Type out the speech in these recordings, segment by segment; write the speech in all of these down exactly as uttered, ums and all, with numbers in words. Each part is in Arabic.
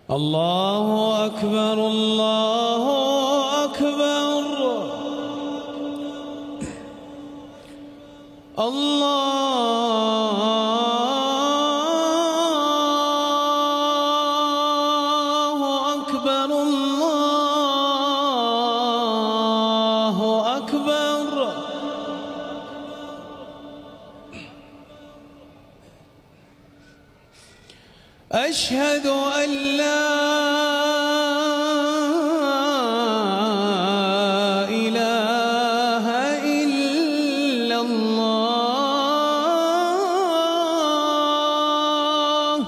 الله أكبر الله أكبر الله أكبر الله أكبر. أشهد أن لا إله إلا الله.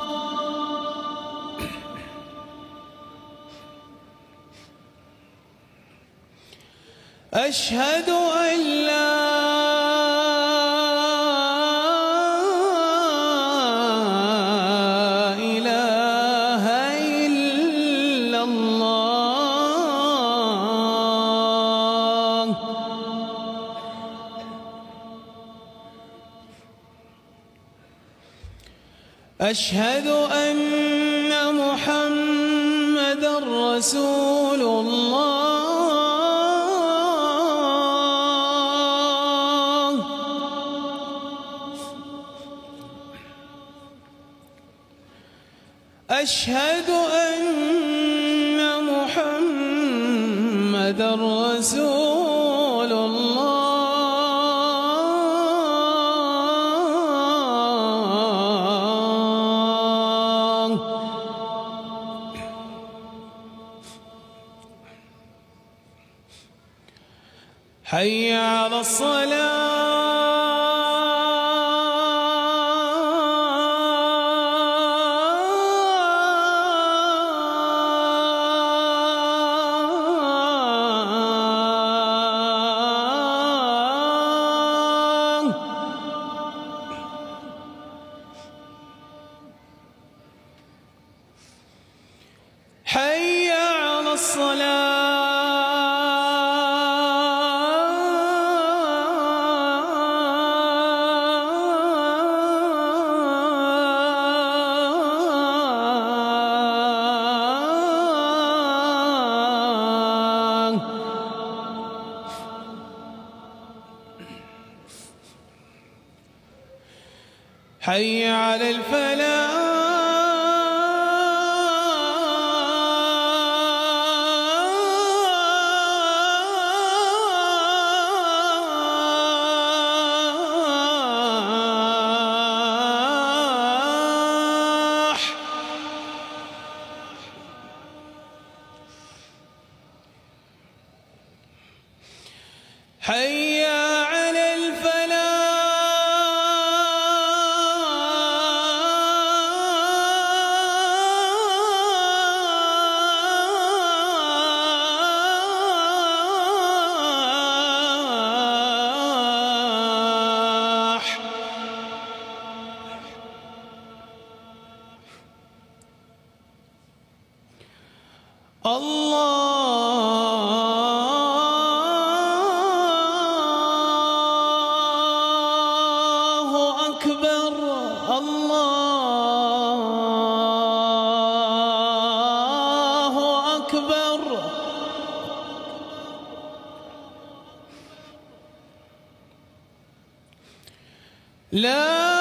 أشهد أن لا أشهد أن محمدًا رسول الله. أشهد أن محمدًا رسول الله. حي على الصلاة. حي على الصلاة. حي على الفلاح. حي على الفلاح. الله أكبر الله أكبر. لا